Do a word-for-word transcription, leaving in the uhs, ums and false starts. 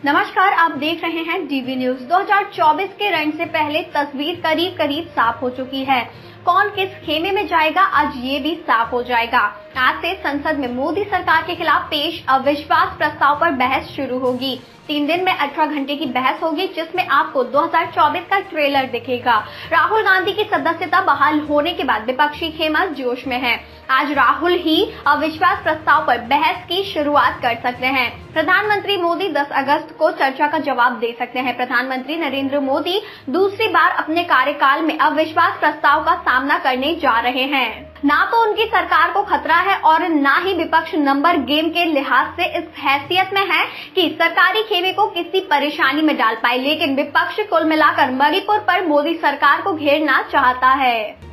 नमस्कार, आप देख रहे हैं डीवी न्यूज। दो हज़ार चौबीस के रण से पहले तस्वीर करीब करीब साफ हो चुकी है। कौन किस खेमे में जाएगा, आज ये भी साफ हो जाएगा। आज से संसद में मोदी सरकार के खिलाफ पेश अविश्वास प्रस्ताव पर बहस शुरू होगी। तीन दिन में अठारह घंटे की बहस होगी, जिसमें आपको दो हज़ार चौबीस का ट्रेलर दिखेगा। राहुल गांधी की सदस्यता बहाल होने के बाद विपक्षी खेमा जोश में है। आज राहुल ही अविश्वास प्रस्ताव पर बहस की शुरुआत कर सकते हैं। प्रधानमंत्री मोदी दस अगस्त को चर्चा का जवाब दे सकते हैं। प्रधानमंत्री नरेंद्र मोदी दूसरी बार अपने कार्यकाल में अविश्वास प्रस्ताव का सामना करने जा रहे हैं। ना तो उनकी सरकार को खतरा है और ना ही विपक्ष नंबर गेम के लिहाज से इस हैसियत में है कि सरकारी खेमे को किसी परेशानी में डाल पाए, लेकिन विपक्ष कुल मिलाकर मणिपुर पर मोदी सरकार को घेरना चाहता है।